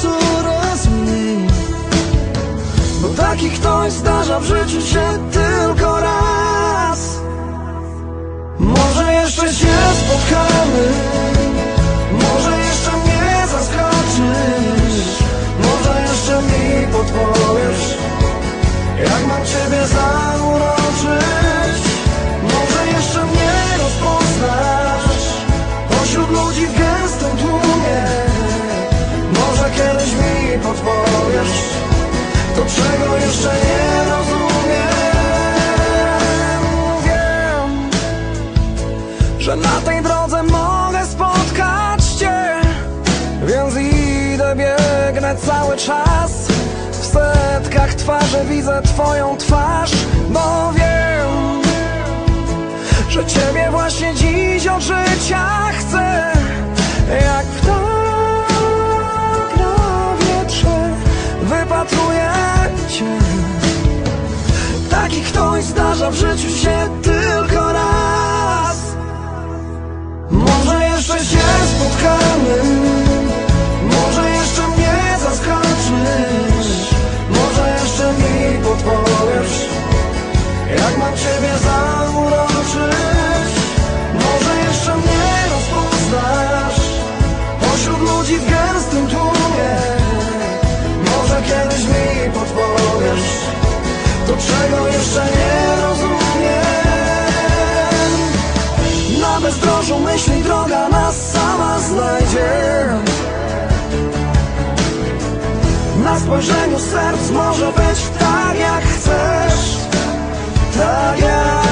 coraz mniej, bo taki ktoś zdarza w życiu się tylko raz. Może jeszcze się spotkamy, może jeszcze mnie zaskoczysz, może jeszcze mi podpowiesz, jak mam ciebie zauroczyć. Może jeszcze mnie rozpoznasz pośród ludzi w gęstym tłumie, może kiedyś mi podpowiesz to, czego jeszcze nie rozumiem. Wiem, że na tej drodze mogę spotkać cię, więc idę, biegnę cały czas. W setkach twarzy widzę twoją twarz, bo wiem, że ciebie właśnie dziś od życia chcę. Jak ptak na wietrze wypatruję cię. Taki ktoś zdarza w życiu się tylko raz. Może jeszcze się spotkamy, może jeszcze mnie zaskoczysz, może jeszcze mi podpowiesz, jak mam ciebie zauroczyć. Może jeszcze mnie rozpoznasz pośród ludzi w gęstym tłumie, może kiedyś mi podpowiesz to, czego jeszcze nie rozumiem. Na bezdrożu myśli droga nas sama znajdzie, na spojrzeniu serc może być tak jak chcesz, tak jak